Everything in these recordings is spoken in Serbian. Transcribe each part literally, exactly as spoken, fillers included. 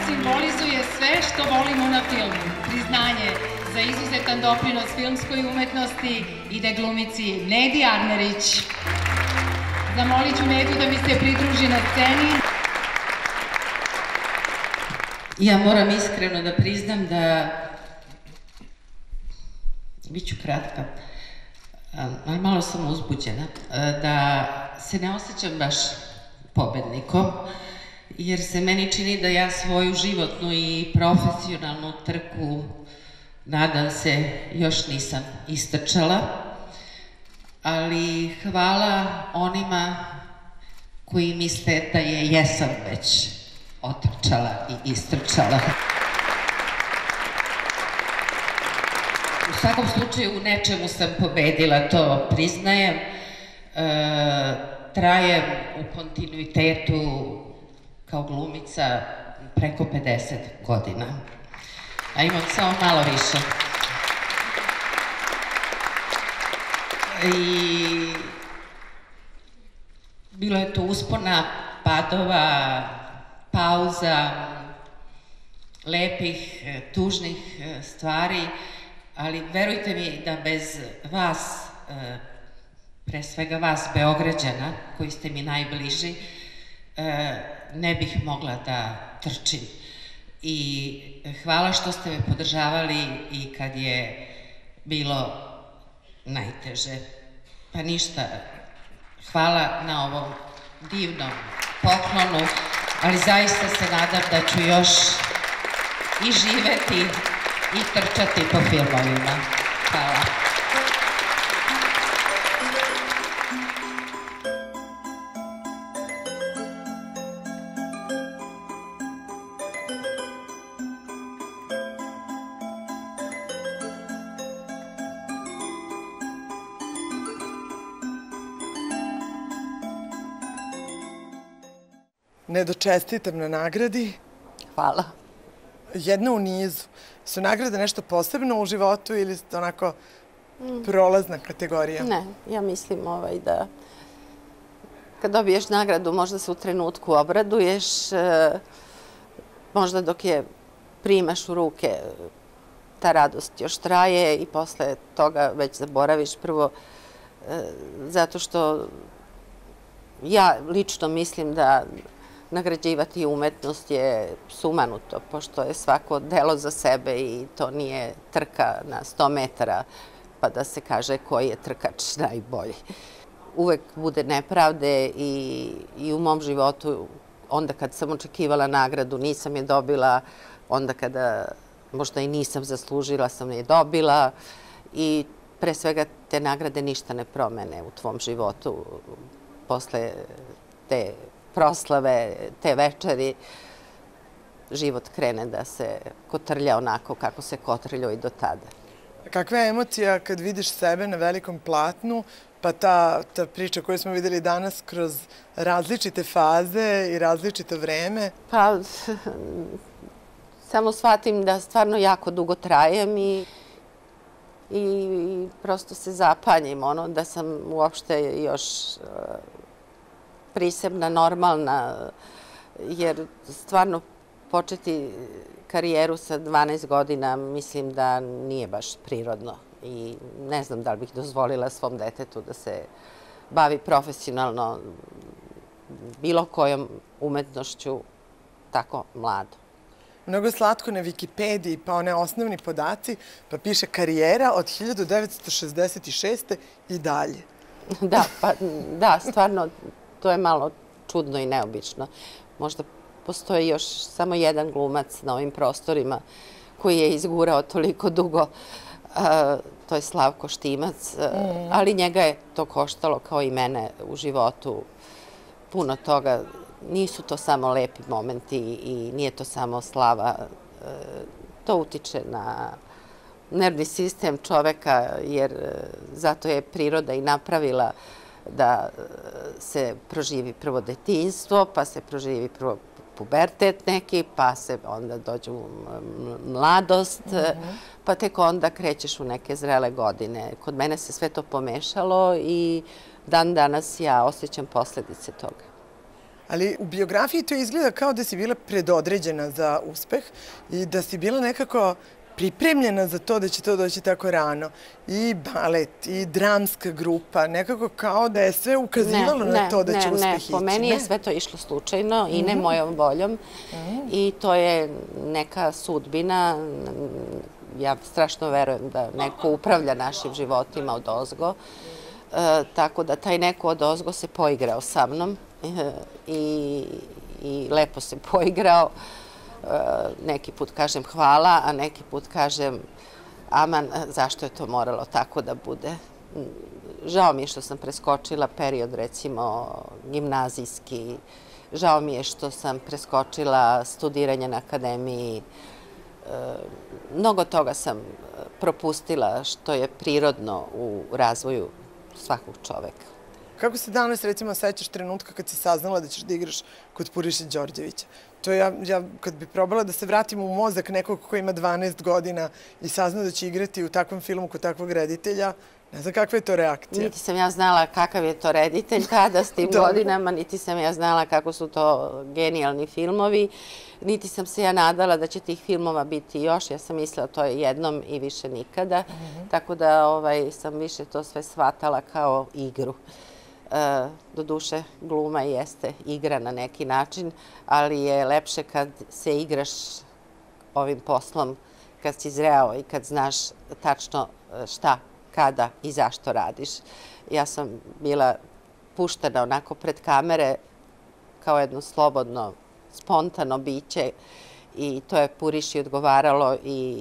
simbolizuje sve što volimo na filmu. Priznanje za izuzetan doprinos filmskoj umetnosti ide glumici Nedi Arnerić. Zamolit ću Nedu da mi se pridruži na sceni. Ja moram iskreno da priznam da, bit ću kratka, ali malo sam uzbuđena, da se ne osjećam baš pobednikom, jer se meni čini da ja svoju životnu i profesionalnu trku, nadam se, još nisam istrčala, ali hvala onima koji misle da je jesam već otrčala i istrčala. U svakom slučaju u nečemu sam pobedila, to priznajem. Trajem u kontinuitetu kao glumica preko pedeset godina, a imam samo malo više. I bilo je to uspona, padova, pauza, lepih, tužnih stvari, ali verujte mi da bez vas, pre svega vas Beograđana, koji ste mi najbliži, ne bih mogla da trčim. I hvala što ste me podržavali i kad je bilo najteže. Pa ništa, hvala na ovom divnom poklonu, ali zaista se nadam da ću još i živeti i trčati po filmovima. Hvala. Nedo, čestitam na nagradi. Hvala. Jedna u nizu. Su nagrade nešto posebno u životu ili onako prolazna kategorija? Ne, ja mislim da kad dobiješ nagradu možda se u trenutku obraduješ, možda dok je primaš u ruke ta radost još traje i posle toga već zaboraviš. Prvo, zato što ja lično mislim da nagrađivati umetnost je sumanuto, pošto je svako delo za sebe i to nije trka na sto metara, pa da se kaže koji je trkač najbolji. Uvek bude nepravde i u mom životu, onda kad sam očekivala nagradu, nisam je dobila, onda kada možda i nisam zaslužila, sam je dobila i pre svega te nagrade ništa ne promene u tvom životu posle te proslave, te večeri, život krene da se kotrlja onako kako se kotrljao i do tada. Kakva je emocija kad vidiš sebe na velikom platnu, pa ta priča koju smo videli danas kroz različite faze i različito vreme? Pa, samo shvatim da stvarno jako dugo trajem i prosto se zapanjim, da sam uopšte još prisebna, normalna, jer stvarno početi karijeru sa dvanaest godina mislim da nije baš prirodno i ne znam da li bih dozvolila svom detetu da se bavi profesionalno bilo kojom umetnošću tako mlado. Mnogo slatko na Wikipediji, pa one osnovni podaci, pa piše karijera od hiljadu devetsto šezdeset šeste i dalje. Da, pa da, stvarno to je malo čudno i neobično. Možda postoji još samo jedan glumac na ovim prostorima koji je izgurao toliko dugo, to je Slavko Štimac, ali njega je to koštalo kao i mene u životu puno toga. Nisu to samo lepi momenti i nije to samo slava. To utiče na nervni sistem čoveka, jer zato je priroda i napravila da se proživi prvo detinjstvo, pa se proživi prvo pubertet neki, pa se onda dođe u mladost, pa tek onda krećeš u neke zrele godine. Kod mene se sve to pomešalo i dan danas ja osjećam posledice toga. Ali u biografiji to izgleda kao da si bila predodređena za uspeh i da si bila nekako pripremljena za to da će to doći tako rano. I balet, i dramska grupa, nekako kao da je sve ukazivalo na to da će uspeh ići. Ne, po meni je sve to išlo slučajno i ne mojom voljom. I to je neka sudbina. Ja strašno verujem da neko upravlja našim životima od ozgo. Tako da taj neko od ozgo se poigrao sa mnom i lepo se poigrao. Neki put kažem hvala, a neki put kažem aman, zašto je to moralo tako da bude. Žao mi je što sam preskočila period, recimo, gimnazijski. Žao mi je što sam preskočila studiranje na akademiji. Mnogo toga sam propustila što je prirodno u razvoju svakog čoveka. Kako se danas, recimo, sećaš trenutka kad si saznala da ćeš da igraš kod Puriše Đorđevića? To ja, kad bi probala da se vratim u mozak nekog koji ima dvanaest godina i sazna da će igrati u takvom filmu kod takvog reditelja, ne znam kakva je to reakcija. Niti sam ja znala kakav je to reditelj tada s tim godinama, niti sam ja znala kako su to genijalni filmovi, niti sam se ja nadala da će tih filmova biti još. Ja sam mislila to je jednom i više nikada, tako da sam više to sve shvatala kao igru. Doduše, gluma jeste igra na neki način, ali je lepše kad se igraš ovim poslom, kad si zreo i kad znaš tačno šta, kada i zašto radiš. Ja sam bila puštena onako pred kamere kao jedno slobodno, spontano biće i to je Puriši odgovaralo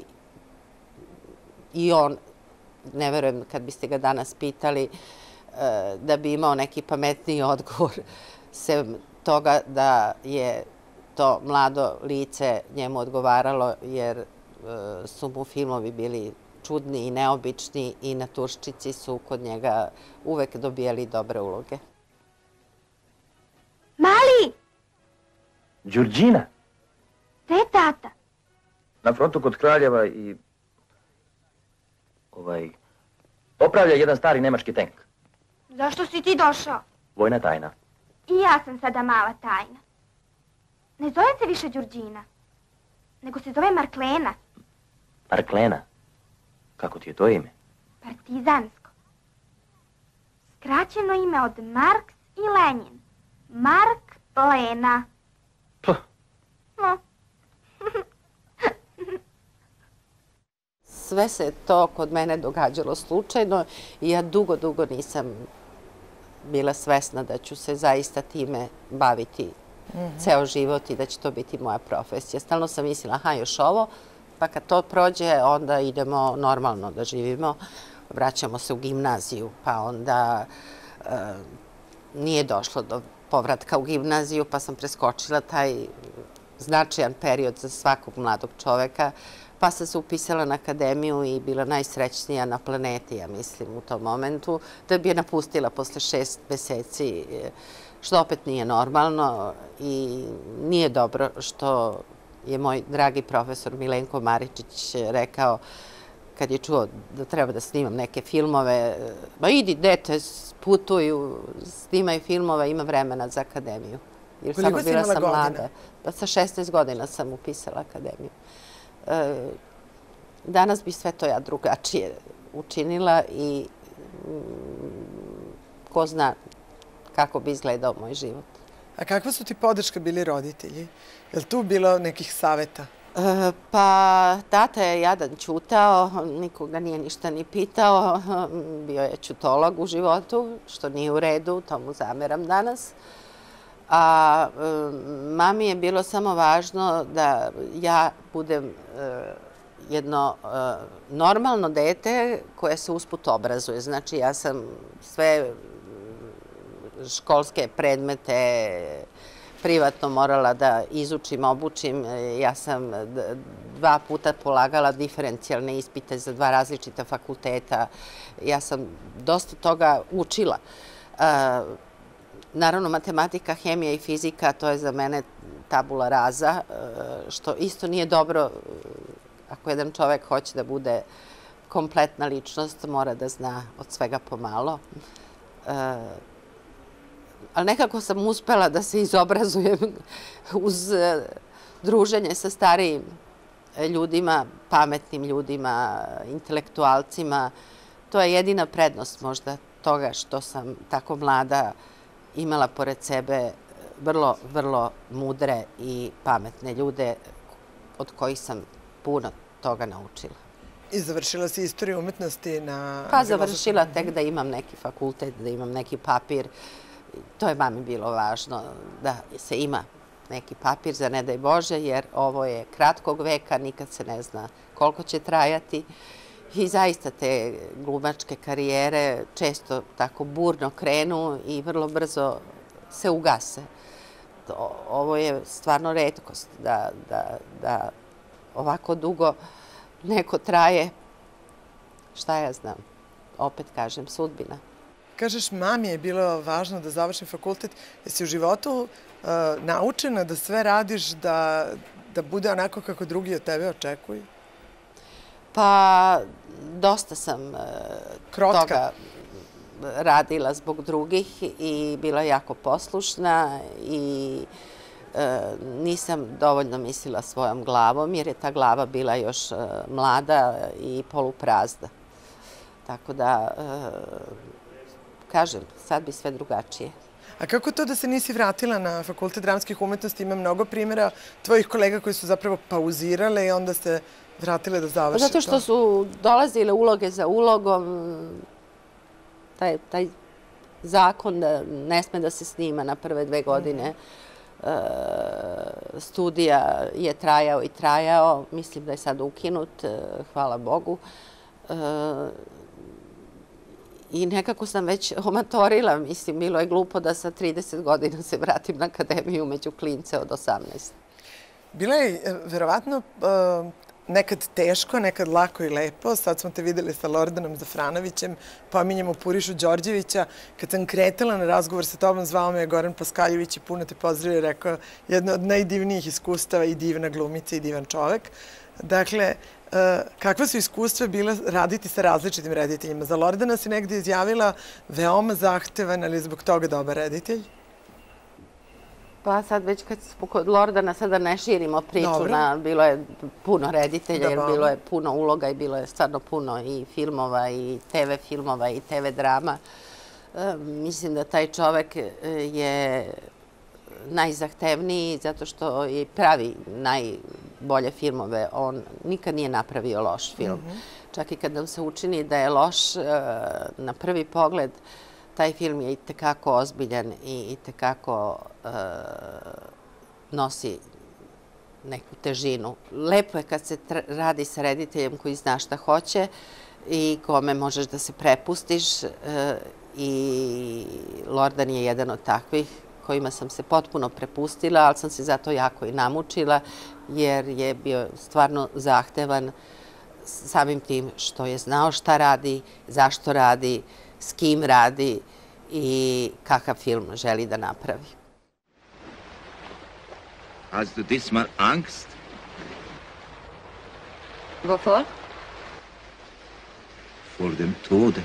i on, ne verujem kad biste ga danas pitali, da bi imao neki pametniji odgovor, sem toga da je to mlado lice njemu odgovaralo, jer su mu filmovi bili čudni i neobični i na Turščici su kod njega uvek dobijali dobre uloge. Mali! Đurđina? Gde je tata? Na frontu kod Kraljeva i... ovaj... popravlja jedan stari nemački tank. Zašto si ti došao? Vojna tajna. I ja sam sada mala tajna. Ne zove se više Đurđina, nego se zove Marklena. Marklena? Kako ti je to ime? Partizansko. Skraćeno ime od Marks i Lenin. Mark Lena. Puh. No. Sve se to kod mene događalo slučajno i ja dugo, dugo nisam bila svesna da ću se zaista time baviti ceo život i da će to biti moja profesija. Stalno sam mislila, aha, još ovo, pa kad to prođe, onda idemo normalno da živimo, vraćamo se u gimnaziju, pa onda nije došlo do povratka u gimnaziju, pa sam preskočila taj značajan period za svakog mladog čoveka, pa sam se upisala na akademiju i bila najsrećnija na planeti, ja mislim, u tom momentu, da bi je napustila posle šest meseci, što opet nije normalno i nije dobro što je moj dragi profesor Milenko Maričić rekao, kad je čuo da treba da snimam neke filmove, ma idi, dete, putuju, snimaj filmove, ima vremena za akademiju. Koliko si imala godina? Sa šesnaest godina sam upisala akademiju. Danas bi sve to ja drugačije učinila i ko zna kako bi izgledao moj život. A kakva su ti podrška bili roditelji? Je li tu bilo nekih saveta? Pa, tata je jadan ćutao, nikoga nije ništa ni pitao, bio je ćutolog u životu, što nije u redu, to mu zameram danas. A mami je bilo samo važno da ja budem jedno normalno dete koje se usput obrazuje. Znači, ja sam sve školske predmete privatno morala da izučim, obučim. Ja sam dva puta polagala diferencijalne ispite za dva različita fakulteta. Ja sam dosta toga učila. Naravno, matematika, hemija i fizika, to je za mene tabula rasa, što isto nije dobro. Ako jedan čovek hoće da bude kompletna ličnost, mora da zna od svega pomalo. ali nekako sam uspela da se izobrazujem uz druženje sa starijim ljudima, pametnim ljudima, intelektualcima. To je jedina prednost možda toga što sam tako mlada imala pored sebe vrlo, vrlo mudre i pametne ljude od kojih sam puno toga naučila. I završila si istoriju umetnosti na... Pa završila tek da imam neki fakultet, da imam neki papir. To je mami bilo važno, da se ima neki papir za ne daj Bože, jer ovo je kratkog veka, nikad se ne zna koliko će trajati. I zaista te glumačke karijere često tako burno krenu i vrlo brzo se ugase. Ovo je stvarno retkost da ovako dugo neko traje, šta ja znam, opet kažem, sudbina. Kažeš, mami je bilo važno da završim fakultet. Jesi u životu naučena da sve radiš da bude onako kako drugi od tebe očekuju? Pa, dosta sam toga radila zbog drugih i bila jako poslušna i nisam dovoljno mislila svojom glavom, jer je ta glava bila još mlada i poluprazna. Tako da, kažem, sad bi sve drugačije. A kako to da se nisi vratila na Fakultet dramskih umetnosti? Ima mnogo primjera tvojih kolega koji su zapravo pauzirale i onda se vratile da završe to. Zato što su dolazile uloge za ulogom, taj zakon ne sme da se snima na prve dve godine. Studija je trajao i trajao, mislim da je sad ukinut, hvala Bogu. I nekako sam već omatorila, mislim, bilo je glupo da sa trideset godina se vratim na akademiju među klince od osamnaest. Bilo je verovatno nekad teško, nekad lako i lepo. Sad smo te videli sa Lordanom Zafranovićem, pominjemo Purišu Đorđevića. Kad sam kretala na razgovor sa tobom, zvao me je Goran Paskaljević i puno te pozdravio i rekao jedno od najdivnijih iskustava i divna glumica i divan čovek. Dakle, kakva su iskustva bila raditi sa različitim rediteljima? Za Lordana si negdje izjavila veoma zahtevan, ali zbog toga dobar reditelj? Pa sad već kad smo kod Lordana, sada ne širimo priču, bilo je puno reditelja, jer bilo je puno uloga i bilo je stvarno puno i filmova i te ve filmova i te ve drama. Mislim da taj čovek je najzahtevniji zato što je pravi najbolje filmove. On nikad nije napravio loš film. Čak i kad nam se učini da je loš, na prvi pogled taj film je i tekako ozbiljan i i tekako nosi neku težinu. Lepo je kad se radi sa rediteljem koji zna šta hoće i kome možeš da se prepustiš i Lordan je jedan od takvih kojima sam se potpuno prepustila, ali sam se zato jako i namučila jer je bio stvarno zahtevan samim tim što je znao šta radi, zašto radi, s kim radi i kakav film želi da napravi. Hast du diesmal Angst? Wovor? Vor dem Tode.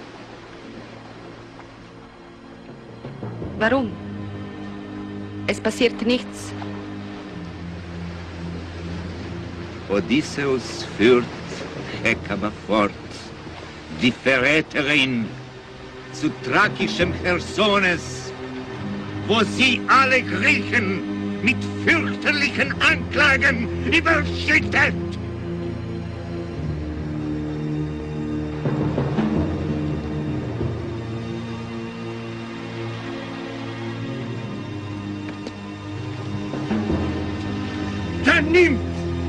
Warum? Es passiert nichts. Odysseus führt Hekama fort, die Verräterin, zu tragischem Chersones, wo sie alle Griechen mit fürchterlichen Anklagen überschüttet. Da nimmt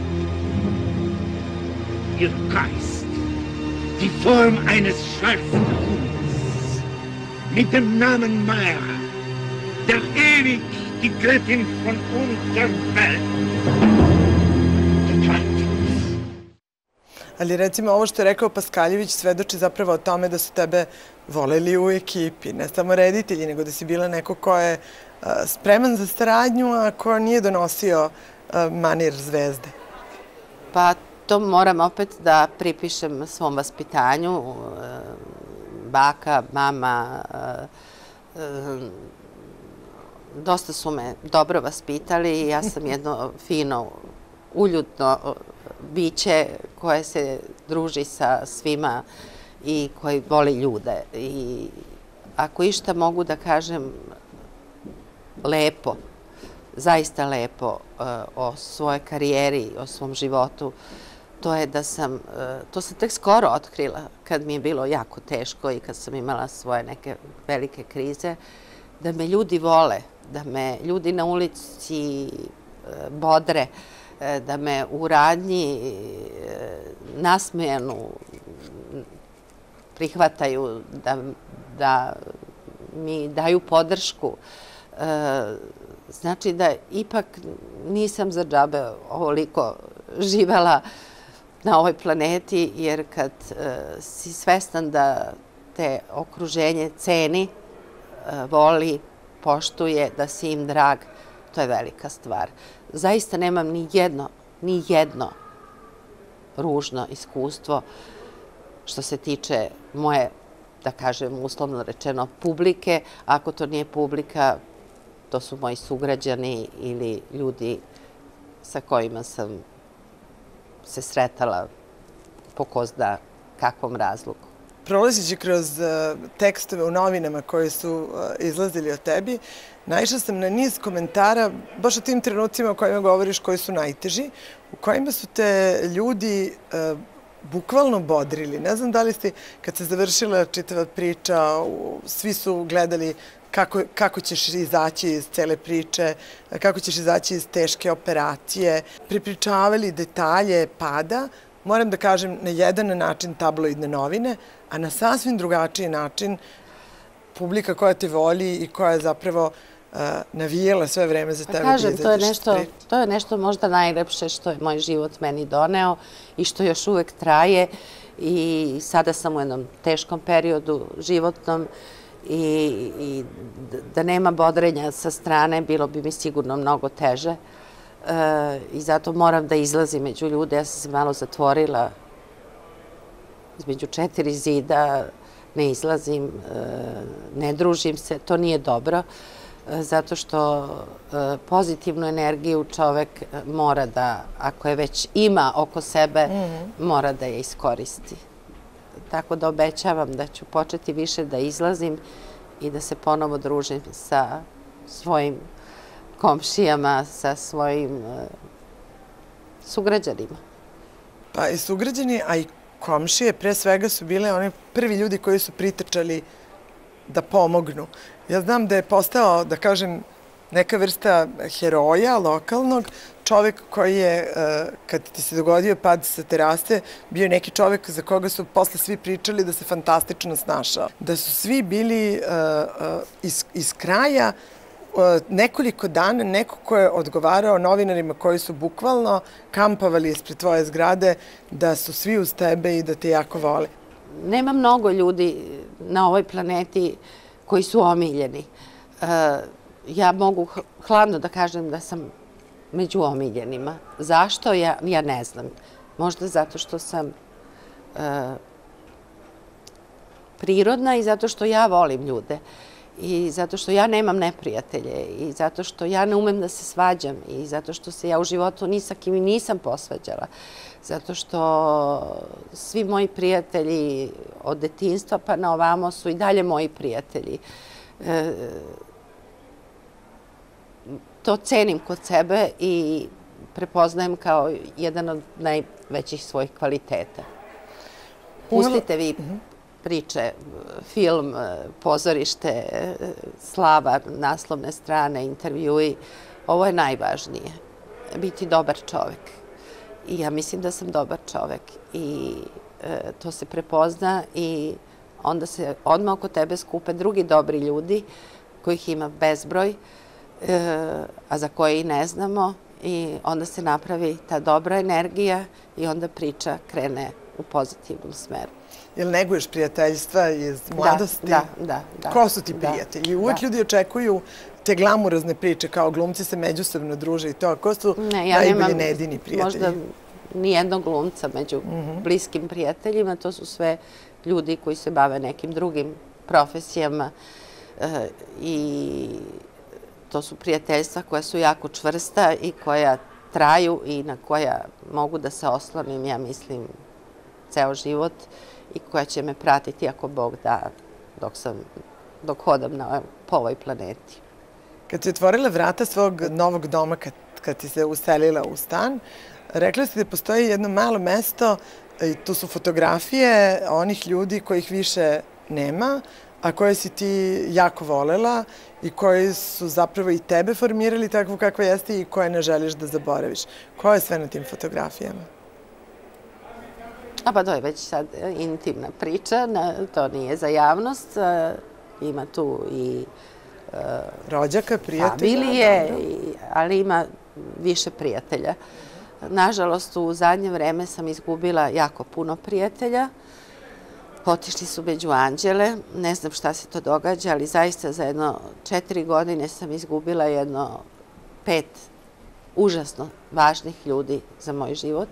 ihr Geist die Form eines Schalfhuhns mit dem Namen Mara, der ewig die Göttin von Unterwelt. Ali recimo ovo što je rekao Paskaljević svedoči zapravo o tome da su tebe voleli u ekipi, ne samo reditelji, nego da si bila neko ko je spreman za saradnju, a ko nije donosio manir zvezde. Pa to moram opet da pripišem svom vaspitanju. Baka, mama, dosta su me dobro vaspitali i ja sam jedno fino, uljudno biće koje se druži sa svima i koji voli ljude. I ako išta mogu da kažem lepo, zaista lepo o svojoj karijeri, o svom životu, to je da sam, to sam tek skoro otkrila kad mi je bilo jako teško i kad sam imala svoje neke velike krize, da me ljudi vole, da me ljudi na ulici bodre, da me u radnji nasmejanu prihvataju, da mi daju podršku. Znači da ipak nisam za džabe ovoliko živela na ovoj planeti, jer kad si svestan da te okruženje ceni, voli, poštuje, da si im drag, to je velika stvar. Zaista nemam ni jedno, ni jedno ružno iskustvo što se tiče moje, da kažem uslovno rečeno, publike. Ako to nije publika, to su moji sugrađani ili ljudi sa kojima sam se sretala po ko zna kakvom razlogu. Prolazeći kroz tekstove u novinama koji su izlazili o tebi, naišla sam na niz komentara, baš o tim trenucima o kojima govoriš koji su najteži, u kojima su te ljudi bukvalno bodrili. Ne znam da li ste, kad se završila čitava priča, svi su gledali kako, kako ćeš izaći iz cele priče, kako ćeš izaći iz teške operacije, prepričavali detalje pada, moram da kažem, na jedan način tabloidne novine, a na sasvim drugačiji način publika koja te voli i koja je zapravo navijela sve vreme za tebe. Kažem, to je nešto možda najlepše što je moj život meni doneo i što još uvek traje i sada sam u jednom teškom periodu životnom i da nema bodrenja sa strane bilo bi mi sigurno mnogo teže i zato moram da izlazim među ljude. Ja sam se malo zatvorila između četiri zida, ne izlazim, ne družim se, to nije dobro, zato što pozitivnu energiju čovek mora da, ako je već ima oko sebe, mora da je iskoristi. Tako da obećavam da ću početi više da izlazim i da se ponovo družim sa svojim komšijama, sa svojim sugrađanima. Pa i sugrađani, a i komšije pre svega su bile oni prvi ljudi koji su pritrčali da pomognu. Ja znam da je postao, da kažem, neka vrsta heroja lokalnog, čovek koji je, kad ti se dogodio pad sa terase, bio neki čovek za koga su posle svi pričali da se fantastično snašao. Da su svi bili iz kraja nekoliko dana, neko ko je odgovarao novinarima koji su bukvalno kampovali ispred tvoje zgrade, da su svi uz tebe i da te jako vole. Nema mnogo ljudi na ovoj planeti koji su omiljeni. Ja mogu hladno da kažem da sam među omiljenima. Zašto? Ja ne znam. Možda zato što sam prirodna i zato što ja volim ljude. I zato što ja nemam neprijatelje i zato što ja ne umem da se svađam i zato što se ja u životu ni sa kim nisam posvađala. Zato što svi moji prijatelji od detinjstva pa na ovamo su i dalje moji prijatelji. To cenim kod sebe i prepoznajem kao jedan od najvećih svojih kvaliteta. Pustite vi priče, film, pozorište, slava, naslovne strane, intervjui. Ovo je najvažnije. Biti dobar čovek. I ja mislim da sam dobar čovek. I to se prepozna i onda se odmah oko tebe skupe drugi dobri ljudi kojih ima bezbroj, a za koje i ne znamo. I onda se napravi ta dobra energija i onda priča krene u pozitivnom smeru. Jel neguješ prijateljstva iz mladosti? Da, da, da. Ko su ti prijatelji? Uvijek ljudi očekuju te glamurazne priče, kao glumci se međusobno druže i to. Ko su najbolji nejedini prijatelji? Možda nijednog glumca među bliskim prijateljima. To su sve ljudi koji se bave nekim drugim profesijama i to su prijateljstva koja su jako čvrsta i koja traju i na koja mogu da se oslonim, ja mislim, ceo život i koja će me pratiti ako Bog da dok sam, dok hodam na, po ovoj planeti. Kad si otvorila vrata svog novog doma, kad, kad ti se uselila u stan, rekla si da postoji jedno malo mesto i tu su fotografije onih ljudi kojih više nema, a koje si ti jako volela i koji su zapravo i tebe formirali takvu kakva jeste i koje ne želiš da zaboraviš. Ko je sve na tim fotografijama? A pa to je već sad intimna priča, to nije za javnost. Ima tu i rođaka, prijatelja, familije, ali ima više prijatelja. Nažalost, u zadnje vreme sam izgubila jako puno prijatelja. Otišli su među anđele, ne znam šta se to događa, ali zaista za jedno četiri godine sam izgubila jedno pet užasno važnih ljudi za moj život.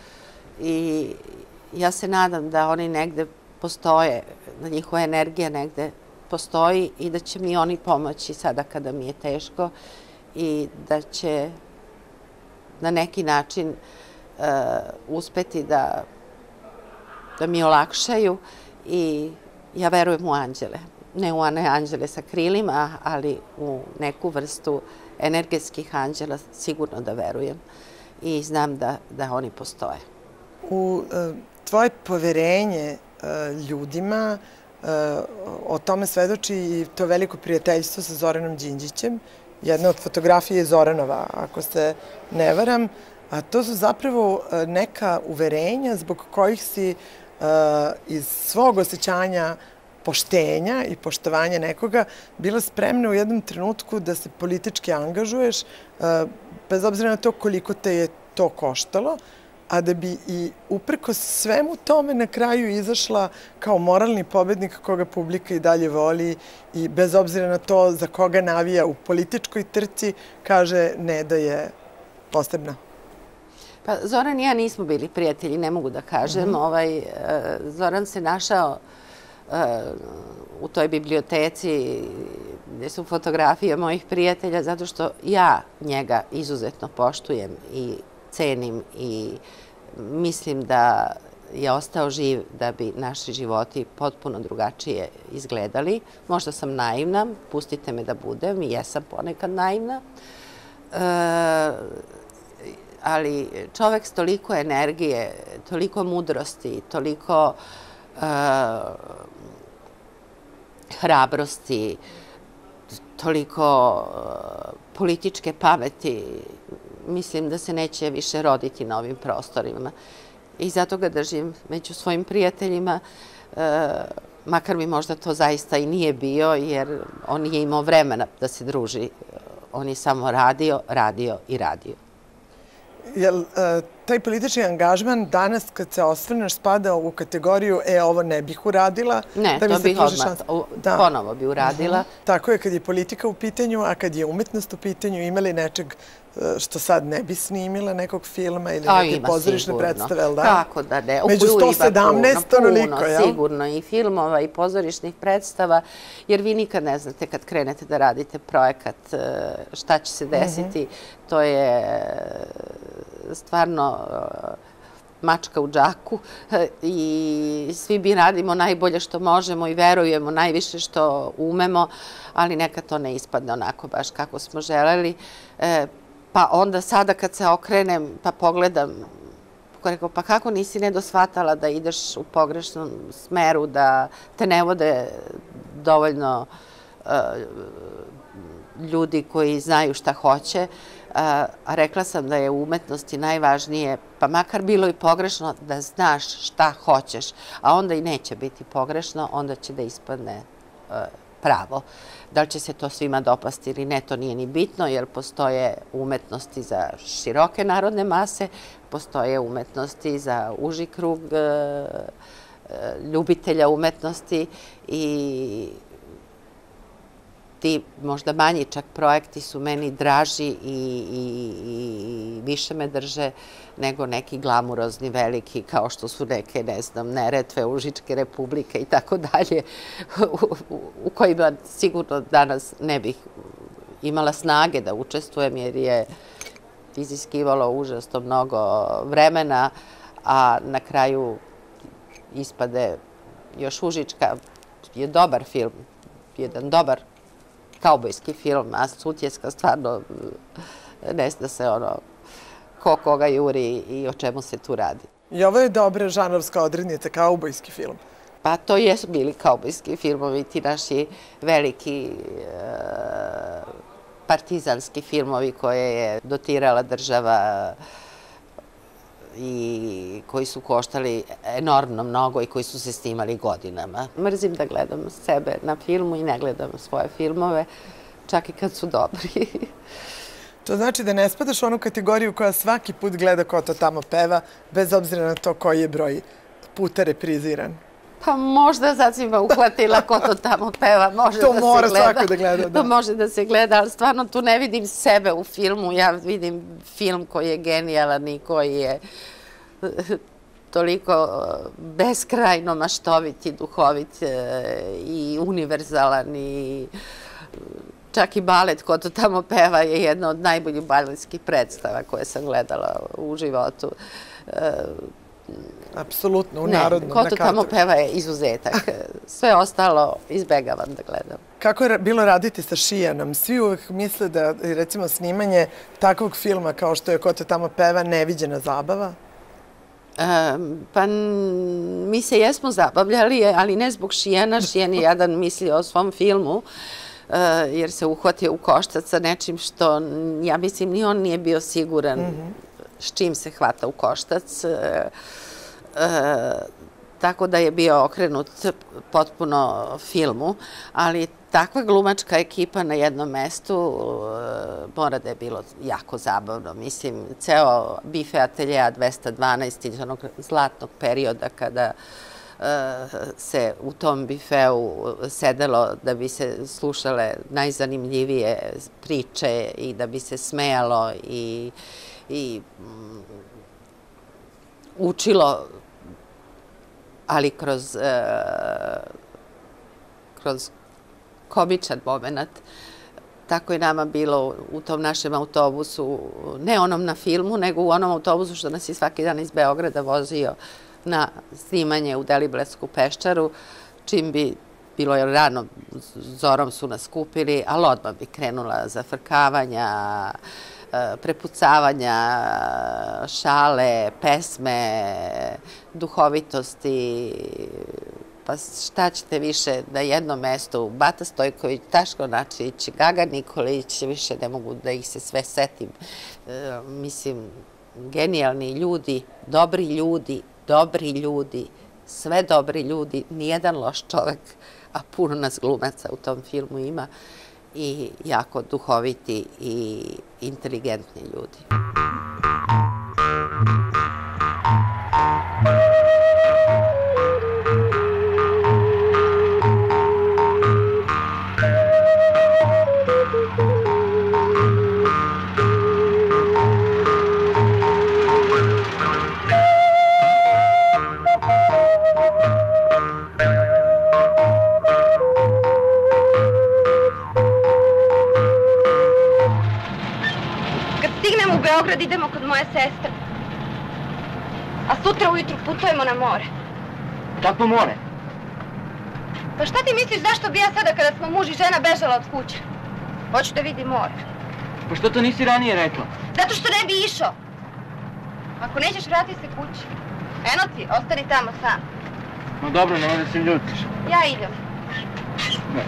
I ja se nadam da oni negde postoje, da njihova energija negde postoji i da će mi oni pomoći sada kada mi je teško i da će na neki način uh, uspeti da, da mi olakšaju i ja verujem u anđele. Ne u one anđele sa krilima, ali u neku vrstu energetskih anđela sigurno da verujem i znam da, da oni postoje. U uh, tvoje poverenje uh, ljudima uh, o tome svedoči i to veliko prijateljstvo sa Zoranom Đinđićem. Jedna od fotografija je Zoranova, ako se ne varam, a to su zapravo neka uverenja zbog kojih si uh, iz svog osjećanja poštenja i poštovanja nekoga bila spremna u jednom trenutku da se politički angažuješ, uh, bez obzira na to koliko te je to koštalo, a da bi i uprkos svemu tome na kraju izašla kao moralni pobednik koga publika i dalje voli i bez obzira na to za koga navija u političkoj trci, kaže ne da je posebna. Pa Zoran i ja nismo bili prijatelji, ne mogu da kažem. Mm-hmm. ovaj, Zoran se našao uh, u toj biblioteci gdje su fotografije mojih prijatelja zato što ja njega izuzetno poštujem i cenim i mislim da je ostao živ da bi naši životi potpuno drugačije izgledali. Možda sam naivna, pustite me da budem i jesam ponekad naivna, e, ali čovek s toliko energije, toliko mudrosti, toliko e, hrabrosti, toliko političke pameti, mislim da se neće više roditi na ovim prostorima. I zato ga držim među svojim prijateljima, e, makar mi možda to zaista i nije bio, jer on nije imao vremena da se druži. On je samo radio, radio i radio. Jel taj politički angažman danas kad se osvrneš spada u kategoriju e, ovo ne bih uradila? Ne, to bih odmah, ponovo bi uradila. Tako je kad je politika u pitanju, a kad je umetnost u pitanju, imali nečeg što sad ne bi snimila, nekog filma ili neke pozorišne predstave, ali da? Kako da ne? Među sto sedamnaest onoliko, jel? Sigurno, i filmova i pozorišnih predstava, jer vi nikad ne znate kad krenete da radite projekat šta će se desiti. To je stvarno mačka u džaku i svi bi radimo najbolje što možemo i verujemo najviše što umemo, ali nekad to ne ispadne onako baš kako smo želeli. Pa onda sada kad se okrenem pa pogledam, rekao, pa kako nisi nedosvatala da ideš u pogrešnom smeru, da te ne vode dovoljno ljudi koji znaju šta hoće. A rekla sam da je u umetnosti najvažnije, pa makar bilo i pogrešno, da znaš šta hoćeš, a onda i neće biti pogrešno, onda će da ispadne pravo. Da li će se to svima dopasti ili ne, to nije ni bitno, jer postoje umetnosti za široke narodne mase, postoje umetnosti za uži krug ljubitelja umetnosti i ti možda manji čak projekti su meni draži i, i, i više me drže nego neki glamurozni veliki kao što su neke, ne znam, Neretve, Užičke republike i tako dalje, u kojima sigurno danas ne bih imala snage da učestvujem jer je iziskivalo užasno mnogo vremena, a na kraju ispade još Užička je dobar film, jedan dobar kaubojski film, a Sutjeska stvarno ne zna se ono ko koga juri i o čemu se tu radi. I ovo je dobra žanrovska odrednica, kaubojski film. Pa to jesu bili kaubojski filmovi, ti naši veliki partizanski filmovi koje je dotirala država i koji su koštali enormno mnogo i koji su se snimali godinama. Mrzim da gledam sebe na filmu i ne gledam svoje filmove, čak i kad su dobri. To znači da ne spadaš u onu kategoriju koja svaki put gleda ko to tamo peva, bez obzira na to koji je broj puta repriziran. Pa možda sad si me uhvatila ko to tamo peva, može da se gleda. To mora svako da gleda, da. To može da se gleda, ali stvarno tu ne vidim sebe u filmu. Ja vidim film koji je genijalan i koji je toliko beskrajno maštovit i duhovit i univerzalan i čak i balet ko to tamo peva je jedna od najboljih baletskih predstava koje sam gledala u životu. Apsolutno, u narodnom, na ko to tamo peva je izuzetak. Sve ostalo izbegavam da gledam. Kako je bilo raditi sa Šijanom? Svi uvek misle da, recimo, snimanje takvog filma kao što je Ko to tamo peva neviđena zabava? Pa mi se jesmo zabavljali, ali ne zbog Šijana. Šijan je jadan mislio o svom filmu, jer se uhvatio u koštac sa nečim što, ja mislim, ni on nije bio siguran s čim se hvata u koštac. Tako da je bio okrenut potpuno filmu, ali takva glumačka ekipa na jednom mestu mora da je bilo jako zabavno. Mislim, ceo bife ateljeja dvesta dvanaest iz onog zlatnog perioda kada se u tom bifeu sedelo da bi se slušale najzanimljivije priče i da bi se smejalo i i učilo, ali kroz kroz komičan moment. Tako je nama bilo u tom našem autobusu, ne onom na filmu, nego u onom autobusu što nas je svaki dan iz Beograda vozio na snimanje u Deliblesku peščaru, čim bi bilo je rano, zorom su nas kupili, ali odmah bi krenula zafrkavanja, prepucavanja, šale, pesme, duhovitosti, pa šta ćete više na jednom mestu, Bata Stojković, Taško Načić, Gaga Nikolić, više ne mogu da ih se sve setim. Mislim, genijalni ljudi, dobri ljudi, dobri ljudi, sve dobri ljudi, nijedan loš čovek, a puno nas glumaca u tom filmu ima i jako duhoviti i inteligentni ljudi. Beograd idemo kod moje sestre. A sutra ujutru putujemo na more. Kakvo more? Pa šta ti misliš zašto bi ja sada kada smo muž i žena bežala od kuće? Hoću da vidim more. Pa što to nisi ranije rekla? Zato što ne bi išao. Ako nećeš, vrati se kući. Eno ti, ostani tamo sam. No dobro, nemoj da se ljutiš. Ja idem. Ne.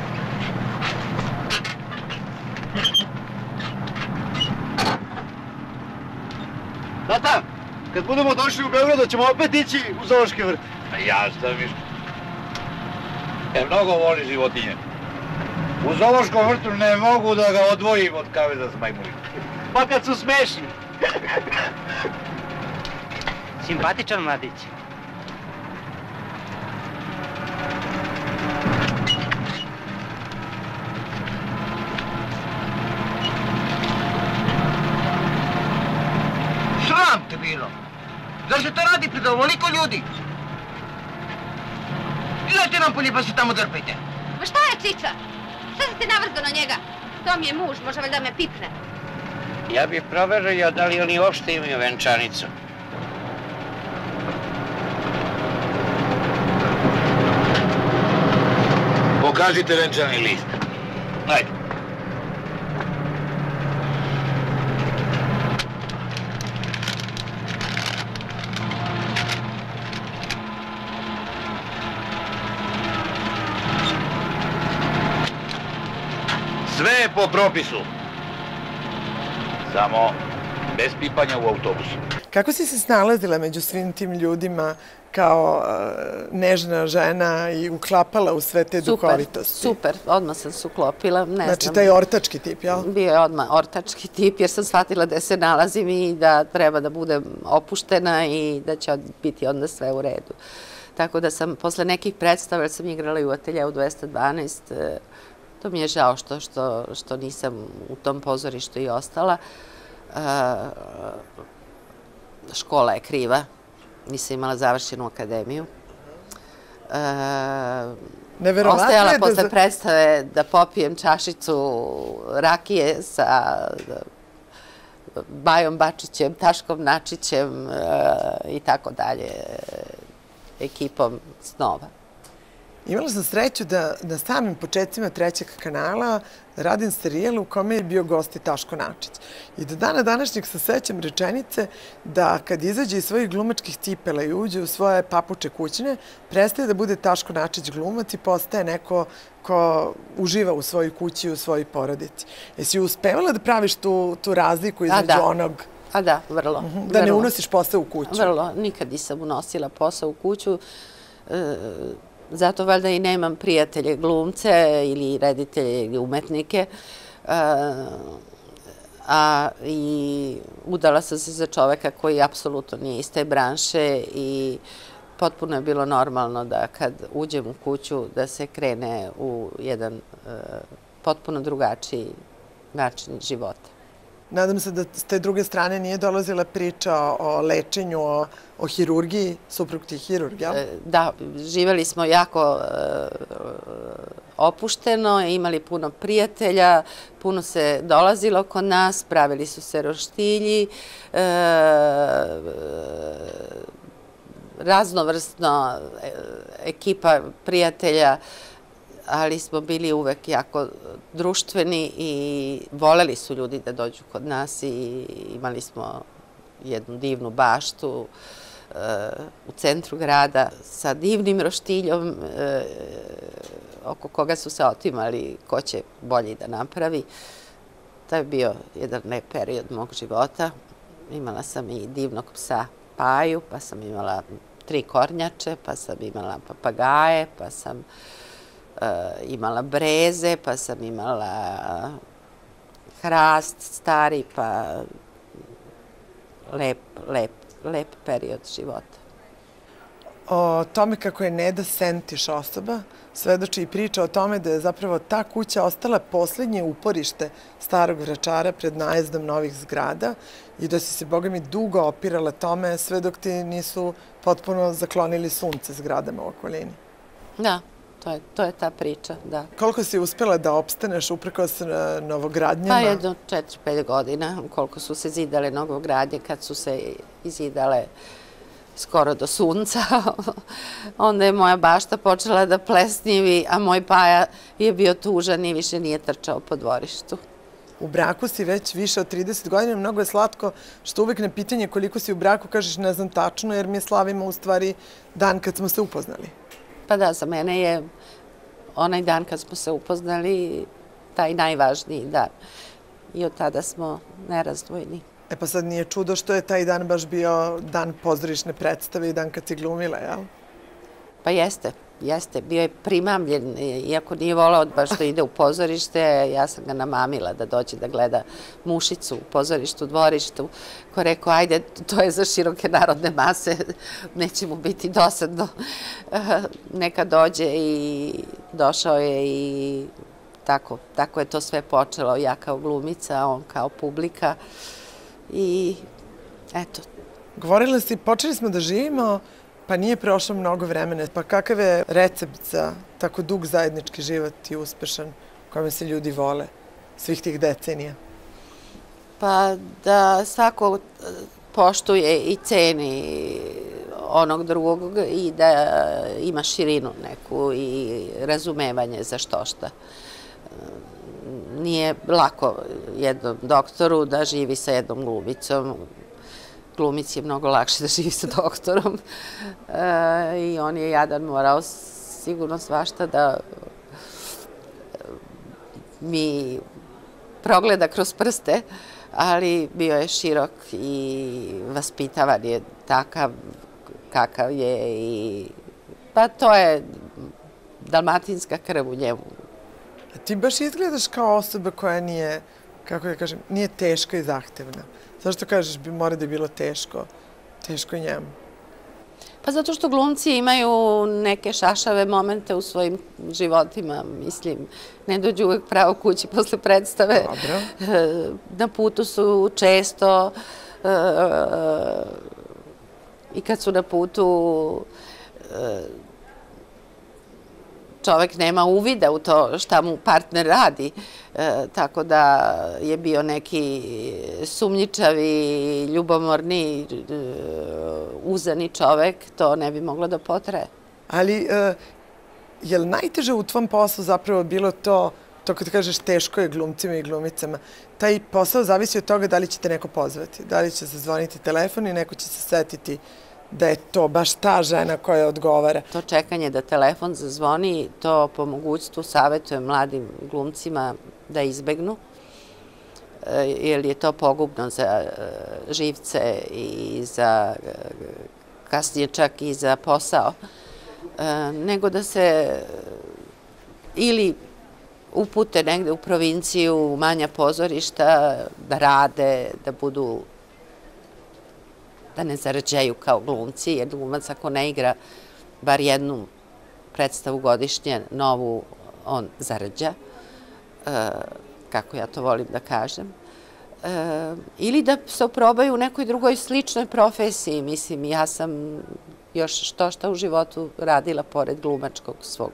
Tata, kad budemo došli u Beograd, ćemo opet ići u zoološki vrt. Ja sam viš. E, mnogo voli životinje. U zoološkom vrtu ne mogu da ga odvojim od kaveza s majmunima. Pa kad su smešni. Simpatičan mladić. Sram te bilo. Zar se to radi pred ovoliko ljudi? Idete nam polje pa se tamo drpajte. Ma šta je Cica? Šta si ti navrzao na njega? To mi je muž, može valjda me pipne. Ja bih proverio da li oni uopšte imaju venčanicu. Pokažite venčani list. Ajde. Sve je po propisu. Samo bez pipanja u autobusu. Kako si se snalazila među svim tim ljudima kao uh, nežna žena i uklapala u sve te duhovitosti? Super, odmah sam se uklopila, ne znam. Znači, taj ortački tip, jel? Bio je odmah ortački tip, jer sam shvatila da se nalazim i da treba da budem opuštena i da će biti onda sve u redu. Tako da sam, posle nekih predstava, jer sam igrala i u Ateljeu dvesta dvanaest, to mi je žao što, što, što nisam u tom pozorištu i ostala. Uh, škola je kriva, nisam imala završenu akademiju. Uh, Neverovatno ostajala je da posle za- predstave da popijem čašicu rakije sa Bajom Bačićem, Taškom Načićem uh, i tako dalje, ekipom snova. Imala sam sreću da na samim početcima Trećeg kanala radim serijal u kome je bio gost i Taško Načić. I do dana današnjeg se sećam rečenice da kad izađe iz svojih glumačkih cipela i uđe u svoje papuče kućne, prestaje da bude Taško Načić glumac i postaje neko ko uživa u svojoj kući i u svojoj porodici. Jesi uspevala da praviš tu, tu razliku između da. onog... A da, vrlo. Da ne vrlo. unosiš posao u kuću? Vrlo, nikad nisam unosila posao u kuću. E, zato valjda i nemam prijatelje glumce ili reditelje ili umetnike. E, a i udala sam se za čoveka koji apsolutno nije iz te branše i potpuno je bilo normalno da kad uđem u kuću da se krene u jedan e, potpuno drugačiji način života. Nadam se da s te druge strane nije dolazila priča o lečenju, o, o hirurgiji, suprug ti hirurg, jel? Da, živeli smo jako e, opušteno, imali puno prijatelja, puno se dolazilo kod nas, pravili su se roštilji, e, raznovrsno e, ekipa prijatelja, ali smo bili uvek jako društveni i voleli su ljudi da dođu kod nas i imali smo jednu divnu baštu e, u centru grada sa divnim roštiljom e, oko koga su se otimali ko će bolje da napravi. To je bio jedan lep period mog života. Imala sam i divnog psa Paju, pa sam imala tri kornjače, pa sam imala papagaje, pa sam Uh, imala breze, pa sam imala hrast stari, pa lep, lep, lep period života. O tome kako je Neda Sentiš osoba, svedoči i priča o tome da je zapravo ta kuća ostala poslednje uporište starog Vračara pred najezdom novih zgrada i da si se, boga mi, dugo opirala tome sve dok ti nisu potpuno zaklonili sunce zgradama u okolini. Da. To je, to je ta priča, da. Koliko si uspjela da opstaneš uprkos novogradnjama? Pa jedno četiri pet godina, koliko su se zidale novogradnje, kad su se izidale skoro do sunca. Onda je moja bašta počela da plesnivi, a moj Paja je bio tužan i više nije trčao po dvorištu. U braku si već više od trideset godina, mnogo je slatko što uvek na pitanje koliko si u braku kažeš ne znam tačno, jer mi slavimo u stvari dan kad smo se upoznali. Pa da, za mene je onaj dan kad smo se upoznali taj najvažniji dan. I od tada smo nerazdvojni. E pa sad nije čudo što je taj dan baš bio dan pozorišne predstave i dan kad si glumila, jel? Pa jeste, jeste. Bio je primamljen, iako nije volao baš da ide u pozorište, ja sam ga namamila da dođe da gleda Mušicu u pozorištu, u dvorištu, ko je rekao, ajde, to je za široke narodne mase, neće mu biti dosadno. Neka dođe i došao je i tako, tako je to sve počelo. Ja kao glumica, on kao publika i eto. Govorila si, počeli smo da živimo, pa nije prošlo mnogo vremena. Pa kakav je recept za tako dug zajednički život i uspešan, u kojem se ljudi vole? svih tih decenija? Pa da svako poštuje i ceni onog drugog i da ima širinu neku i razumevanje za što šta. Nije lako jednom doktoru da živi sa jednom glumicom. Glumici je mnogo lakše da živi sa doktorom i on je jadan morao sigurno svašta da mi progleda kroz prste, ali bio je širok i vaspitavan je takav kakav je i pa to je dalmatinska krv u njemu. Ti baš izgledaš kao osoba koja nije, kako da kažem, nije teška i zahtevna. Zašto kažeš bi mora da je bilo teško, teško njemu? Pa zato što glumci imaju neke šašave momente u svojim životima, mislim, ne dođu uvek pravo kući posle predstave. Dobro. Na putu su često i kad su na putu čovek nema uvida u to šta mu partner radi, tako da je bio neki sumnjičavi, ljubomorni, uzani čovek, to ne bi moglo da potraje. Ali je li najteže u tvom poslu zapravo bilo to, to kad kažeš teško je glumcima i glumicama, taj posao zavisi od toga da li ćete neko pozvati, da li će se zvoniti telefon i neko će se setiti da je to baš ta žena koja odgovara. To čekanje da telefon zazvoni, to po mogućstvu savjetujem mladim glumcima da izbegnu, jer je to pogubno za živce i za kasnije čak i za posao, nego da se ili upute negde u provinciju, u manja pozorišta, da rade, da budu da ne zarađaju kao glumci, jer glumac ako ne igra bar jednu predstavu godišnje, novu, on zarađa, kako ja to volim da kažem. Ili da se oprobaju u nekoj drugoj sličnoj profesiji. Mislim, ja sam još što šta u životu radila pored glumačkog svog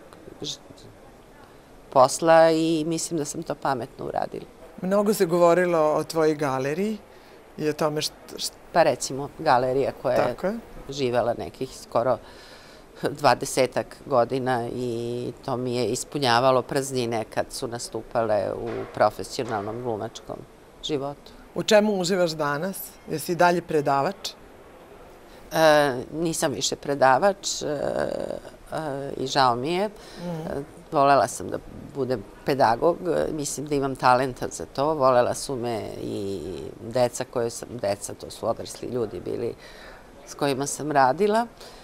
posla i mislim da sam to pametno uradila. Mnogo se govorilo o tvojoj galeriji i o tome što... Pa recimo galerija koja je živela nekih skoro dvadesetak godina i to mi je ispunjavalo praznine kad su nastupale u profesionalnom glumačkom životu. U čemu uživaš danas? Jesi i dalje predavač? Nisam više predavač i žao mi je. Volela sam da budem pedagog, mislim da imam talenta za to. Volela su me i deca koje sam, deca, to su odrasli ljudi bili s kojima sam radila.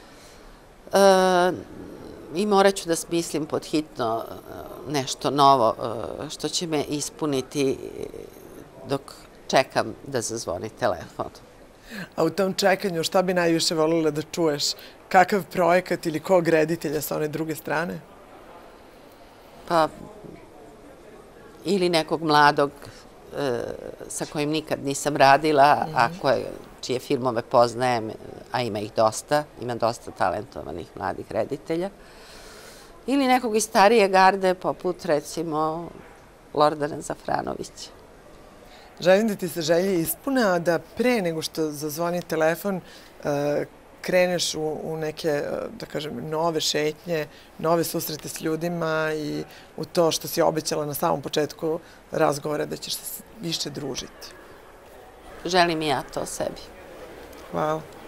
I morat ću da smislim pod hitno nešto novo što će me ispuniti dok čekam da zazvoni telefon. A u tom čekanju šta bi najviše voljela da čuješ? Kakav projekat ili kog reditelja sa one druge strane? Pa, ili nekog mladog sa kojim nikad nisam radila, a čije filmove poznajem, a ima ih dosta, ima dosta talentovanih mladih reditelja. Ili nekog iz starije garde, poput recimo Lordana Zafranovića. Želim da ti se želje ispune, a da pre nego što zazvoni telefon kreneš u neke, da kažem, nove šetnje, nove susrete s ljudima i u to što si obećala na samom početku razgovora da ćeš se više družiti. Želim i ja to sebi. Hvala.